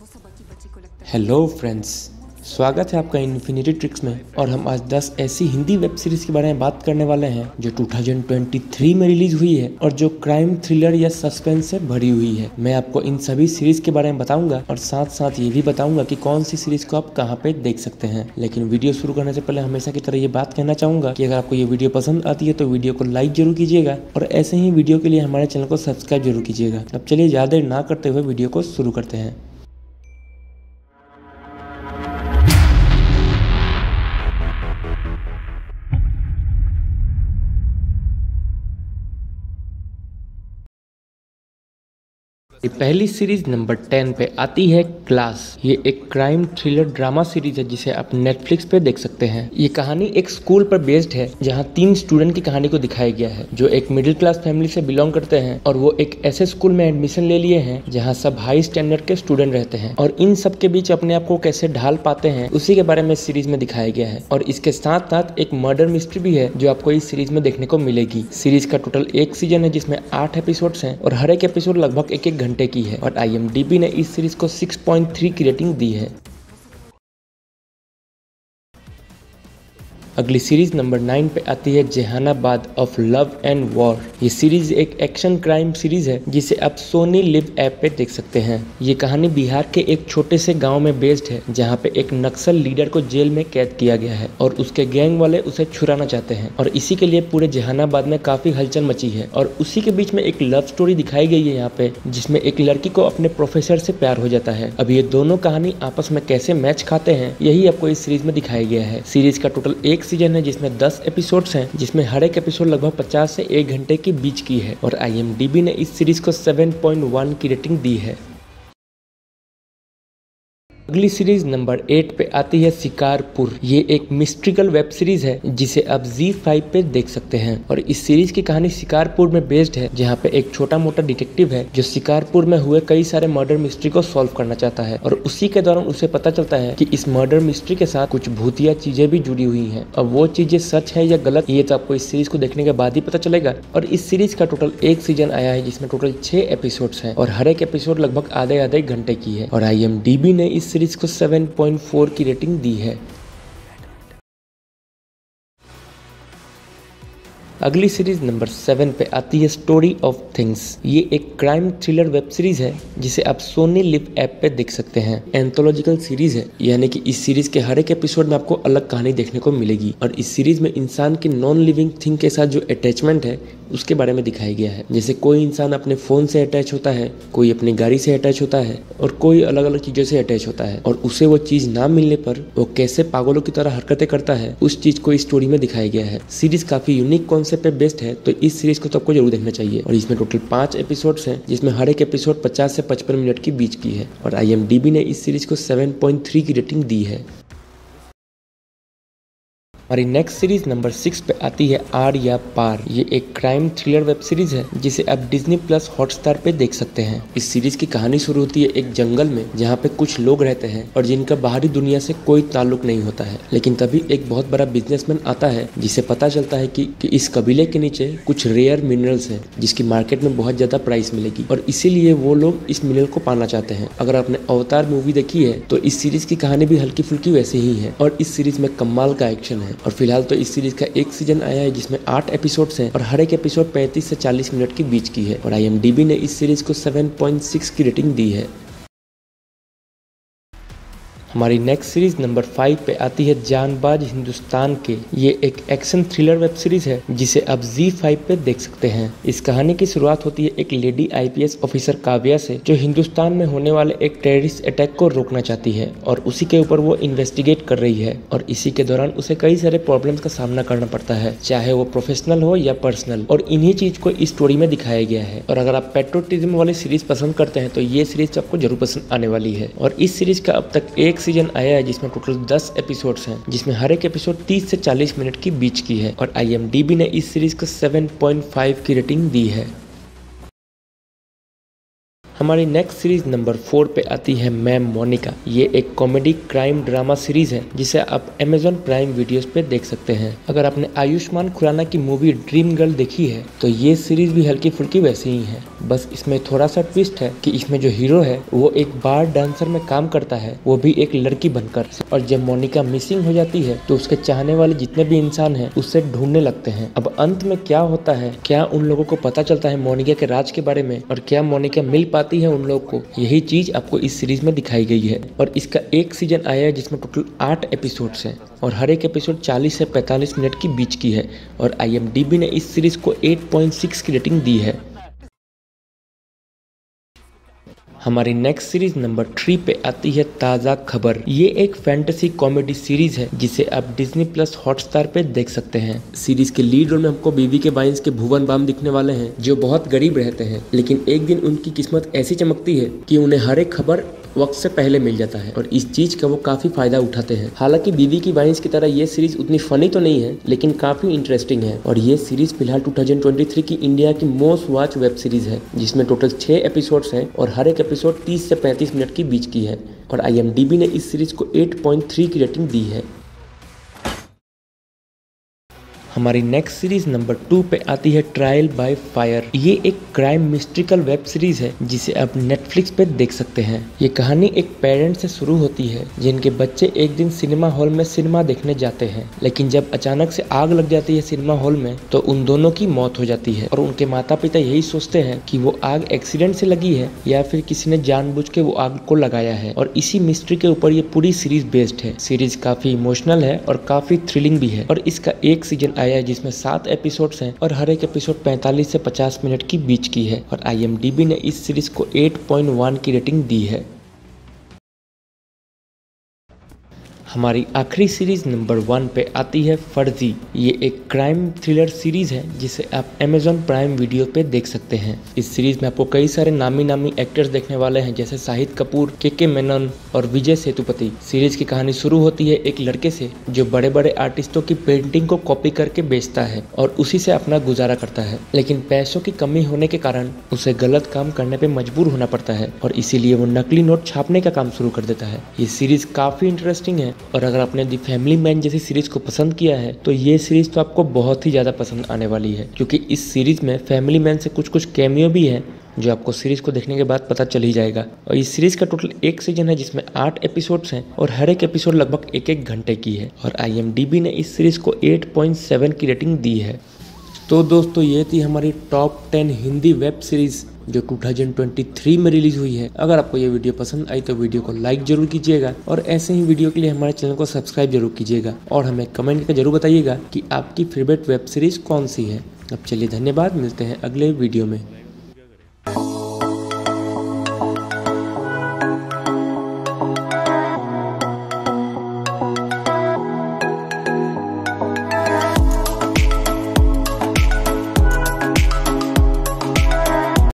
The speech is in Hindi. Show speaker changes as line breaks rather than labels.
हेलो फ्रेंड्स, स्वागत है आपका इन्फिनिटी ट्रिक्स में। और हम आज 10 ऐसी हिंदी वेब सीरीज के बारे में बात करने वाले हैं जो 2023 में रिलीज हुई है और जो क्राइम थ्रिलर या सस्पेंस से भरी हुई है। मैं आपको इन सभी सीरीज के बारे में बताऊंगा और साथ साथ ये भी बताऊंगा कि कौन सी सीरीज को आप कहां पे देख सकते हैं। लेकिन वीडियो शुरू करने से पहले हमेशा की तरह ये बात कहना चाहूंगा कि अगर आपको ये वीडियो पसंद आती है तो वीडियो को लाइक जरूर कीजिएगा और ऐसे ही वीडियो के लिए हमारे चैनल को सब्सक्राइब जरूर कीजिएगा। अब चलिए ज्यादा देर ना करते हुए वीडियो को शुरू करते हैं। पहली सीरीज नंबर 10 पे आती है क्लास। ये एक क्राइम थ्रिलर ड्रामा सीरीज है जिसे आप नेटफ्लिक्स पे देख सकते हैं। ये कहानी एक स्कूल पर बेस्ड है जहां 3 स्टूडेंट की कहानी को दिखाया गया है जो एक मिडिल क्लास फैमिली से बिलोंग करते हैं और वो एक ऐसे स्कूल में एडमिशन ले लिए हैं जहां सब हाई स्टैंडर्ड के स्टूडेंट रहते हैं और इन सब के बीच अपने आप को कैसे ढाल पाते हैं उसी के बारे में सीरीज में दिखाया गया है। और इसके साथ साथ एक मर्डर मिस्ट्री भी है जो आपको इस सीरीज में देखने को मिलेगी। सीरीज का टोटल एक सीजन है जिसमें 8 एपिसोड्स हैं और हर एक एपिसोड लगभग एक घंटे की है और IMDb ने इस सीरीज को 6.3 की रेटिंग दी है। अगली सीरीज नंबर 9 पे आती है Jehanabad of love and war. ये सीरीज एक एक्शन क्राइम सीरीज है जिसे आप सोनी लिव ऐप पे देख सकते हैं। ये कहानी बिहार के एक छोटे से गांव में बेस्ड है जहां पे एक नक्सल लीडर को जेल में कैद किया गया है और उसके गैंग वाले उसे छुड़ाना चाहते हैं और इसी के लिए पूरे जहानाबाद में काफी हलचल मची है। और उसी के बीच में एक लव स्टोरी दिखाई गई है यहाँ पे जिसमें एक लड़की को अपने प्रोफेसर से प्यार हो जाता है। अब ये दोनों कहानी आपस में कैसे मैच खाते हैं यही आपको इस सीरीज में दिखाया गया है। सीरीज का टोटल एक सीजन है जिसमें 10 एपिसोड्स हैं जिसमें हर एक एपिसोड लगभग 50 से 1 घंटे के बीच की है और IMDb ने इस सीरीज को 7.1 की रेटिंग दी है। अगली सीरीज नंबर 8 पे आती है शिकारपुर। ये एक मिस्ट्रिकल वेब सीरीज है जिसे आप ZEE5 पे देख सकते हैं और इस सीरीज की कहानी शिकारपुर में बेस्ड है जहाँ पे एक छोटा मोटा डिटेक्टिव है जो शिकारपुर में हुए कई सारे मर्डर मिस्ट्री को सॉल्व करना चाहता है और उसी के दौरान उसे पता चलता है कि इस मर्डर मिस्ट्री के साथ कुछ भूतिया चीजें भी जुड़ी हुई हैं। अब वो चीजें सच है या गलत ये तो आपको इस सीरीज को देखने के बाद ही पता चलेगा। और इस सीरीज का टोटल एक सीजन आया है जिसमें टोटल 6 एपिसोड्स हैं और हर एक एपिसोड लगभग आधे घंटे की है और IMDb ने इस सीरीज को 7.4 की रेटिंग दी है। अगली सीरीज नंबर 7 पे आती है स्टोरी ऑफ थिंग्स। ये एक क्राइम थ्रिलर वेब सीरीज है जिसे आप सोनी लिव ऐप पे देख सकते हैं। एंथोलॉजिकल सीरीज है यानी कि इस सीरीज के हर एक एपिसोड में आपको अलग कहानी देखने को मिलेगी और इस सीरीज में इंसान की नॉन लिविंग थिंग के साथ जो अटैचमेंट है उसके बारे में दिखाया गया है। जैसे कोई इंसान अपने फोन से अटैच होता है, कोई अपनी गाड़ी से अटैच होता है और कोई अलग अलग चीजों से अटैच होता है और उसे वो चीज ना मिलने पर वो कैसे पागलों की तरह हरकतें करता है उस चीज को इस स्टोरी में दिखाया गया है। सीरीज काफी यूनिक कॉन्सेप्ट पे बेस्ड है तो इस सीरीज को तो आपको जरूर देखना चाहिए। और इसमें टोटल 5 एपिसोड्स हैं जिसमें हर एक एपिसोड 50 से 55 मिनट के बीच की है और IMDb ने इस सीरीज को 7.3 की रेटिंग दी है। हमारी नेक्स्ट सीरीज नंबर 6 पे आती है आर या पार। ये एक क्राइम थ्रिलर वेब सीरीज है जिसे आप Disney+ हॉटस्टार पे देख सकते हैं। इस सीरीज की कहानी शुरू होती है एक जंगल में जहाँ पे कुछ लोग रहते हैं और जिनका बाहरी दुनिया से कोई ताल्लुक नहीं होता है। लेकिन तभी एक बहुत बड़ा बिजनेसमैन आता है जिसे पता चलता है कि इस कबीले के नीचे कुछ रेयर मिनरल्स है जिसकी मार्केट में बहुत ज्यादा प्राइस मिलेगी और इसीलिए वो लोग इस मिनरल को पाना चाहते हैं। अगर आपने अवतार मूवी देखी है तो इस सीरीज की कहानी भी हल्की फुल्की वैसी ही है और इस सीरीज में कमाल का एक्शन है। और फिलहाल तो इस सीरीज का एक सीजन आया है जिसमें 8 एपिसोड्स हैं और हर एक एपिसोड 35 से 40 मिनट के बीच की है और IMDb ने इस सीरीज को 7.6 की रेटिंग दी है। हमारी नेक्स्ट सीरीज नंबर 5 पे आती है जानबाज हिंदुस्तान के। ये एक एक्शन थ्रिलर वेब सीरीज है जिसे आप ZEE5 पे देख सकते हैं। इस कहानी की शुरुआत होती है एक लेडी IPS ऑफिसर काव्या से जो हिंदुस्तान में होने वाले एक टेररिस्ट अटैक को रोकना चाहती है और उसी के ऊपर वो इन्वेस्टिगेट कर रही है और इसी के दौरान उसे कई सारे प्रॉब्लम्स का सामना करना पड़ता है, चाहे वो प्रोफेशनल हो या पर्सनल। और इन्हीं चीज को इस स्टोरी में दिखाया गया है और अगर आप पेट्रोटिज्म वाली सीरीज पसंद करते हैं तो ये सीरीज आपको जरूर पसंद आने वाली है। और इस सीरीज का अब तक एक सीजन आया है जिसमें टोटल 10 एपिसोड्स हैं जिसमें हर एक एपिसोड 30 से 40 मिनट के बीच की है और IMDb ने इस सीरीज को 7.5 की रेटिंग दी है। हमारी नेक्स्ट सीरीज नंबर 4 पे आती है मैम मोनिका। ये एक कॉमेडी क्राइम ड्रामा सीरीज है जिसे आप Amazon प्राइम वीडियोस पे देख सकते हैं। अगर आपने आयुष्मान खुराना की मूवी ड्रीम गर्ल देखी है तो ये सीरीज भी हल्की फुल्की वैसी ही है, बस इसमें थोड़ा सा ट्विस्ट है कि इसमें जो हीरो है वो एक बार डांसर में काम करता है, वो भी एक लड़की बनकर। और जब मोनिका मिसिंग हो जाती है तो उसके चाहने वाले जितने भी इंसान हैं उसे ढूंढने लगते हैं। अब अंत में क्या होता है, क्या उन लोगों को पता चलता है मोनिका के राज के बारे में, और क्या मोनिका मिल पाती है उन लोगों को, यही चीज आपको इस सीरीज में दिखाई गई है। और इसका एक सीजन आया है जिसमें टोटल 8 एपिसोड्स हैं और हर एक एपिसोड 40 से 45 मिनट की बीच की है। और IMDb ने इस सीरीज को 8.6 की रेटिंग दी है। हमारी नेक्स्ट सीरीज नंबर 3 पे आती है ताज़ा खबर। ये एक फैंटेसी कॉमेडी सीरीज है जिसे आप डिज्नी प्लस हॉटस्टार पे देख सकते हैं। सीरीज के लीड रोल में हमको बीवी के बाइंस के भुवन बाम दिखने वाले हैं जो बहुत गरीब रहते हैं, लेकिन एक दिन उनकी किस्मत ऐसी चमकती है कि उन्हें हर एक खबर वक्त से पहले मिल जाता है और इस चीज का वो काफी फायदा उठाते हैं। हालांकि बीवी की बाइंस की तरह ये सीरीज उतनी फनी तो नहीं है, लेकिन काफी इंटरेस्टिंग है। और ये सीरीज फिलहाल 2023 की इंडिया की मोस्ट वॉच वेब सीरीज है जिसमें टोटल 6 एपिसोड्स हैं और हर एक एपिसोड 30 से 35 मिनट के बीच की है। और IMDb ने इस सीरीज को 8.3 की रेटिंग दी है। हमारी नेक्स्ट सीरीज नंबर 2 पे आती है ट्रायल बाय फायर। ये एक क्राइम मिस्ट्रिकल वेब सीरीज है जिसे आप नेटफ्लिक्स पे देख सकते हैं। ये कहानी एक पेरेंट से शुरू होती है जिनके बच्चे एक दिन सिनेमा हॉल में सिनेमा देखने जाते हैं, लेकिन जब अचानक से आग लग जाती है सिनेमा हॉल में तो उन दोनों की मौत हो जाती है। और उनके माता पिता यही सोचते हैं कि वो आग एक्सीडेंट से लगी है या फिर किसी ने जानबूझ के वो आग को लगाया है। और इसी मिस्ट्री के ऊपर ये पूरी सीरीज बेस्ड है। सीरीज काफी इमोशनल है और काफी थ्रिलिंग भी है। और इसका एक सीजन आया है जिसमें 7 एपिसोड्स हैं और हर एक एपिसोड 45 से 50 मिनट की बीच की है। और IMDb ने इस सीरीज को 8.1 की रेटिंग दी है। हमारी आखिरी सीरीज नंबर 1 पे आती है फर्जी। ये एक क्राइम थ्रिलर सीरीज है जिसे आप Amazon प्राइम वीडियो पे देख सकते हैं। इस सीरीज में आपको कई सारे नामी एक्टर्स देखने वाले हैं जैसे शाहिद कपूर, के मेनन और विजय सेतुपति। सीरीज की कहानी शुरू होती है एक लड़के से जो बड़े बड़े आर्टिस्टों की पेंटिंग को कॉपी करके बेचता है और उसी से अपना गुजारा करता है, लेकिन पैसों की कमी होने के कारण उसे गलत काम करने पे मजबूर होना पड़ता है और इसीलिए वो नकली नोट छापने का काम शुरू कर देता है। ये सीरीज काफी इंटरेस्टिंग है और अगर आपने दी फैमिली मैन जैसी सीरीज को पसंद किया है तो ये सीरीज तो आपको बहुत ही ज्यादा पसंद आने वाली है, क्योंकि इस सीरीज में फैमिली मैन से कुछ कैमियो भी है जो आपको सीरीज को देखने के बाद पता चल ही जाएगा। और इस सीरीज का टोटल एक सीजन है जिसमें 8 एपिसोड्स हैं और हर एक एपिसोड लगभग 1-1 घंटे की है। और IMDb ने इस सीरीज को 8.7 की रेटिंग दी है। तो दोस्तों ये थी हमारी टॉप 10 हिंदी वेब सीरीज जो 2023 में रिलीज हुई है। अगर आपको ये वीडियो पसंद आई तो वीडियो को लाइक जरूर कीजिएगा और ऐसे ही वीडियो के लिए हमारे चैनल को सब्सक्राइब जरूर कीजिएगा और हमें कमेंट करके जरूर बताइएगा कि आपकी फेवरेट वेब सीरीज कौन सी है। अब चलिए धन्यवाद, मिलते हैं अगले वीडियो में।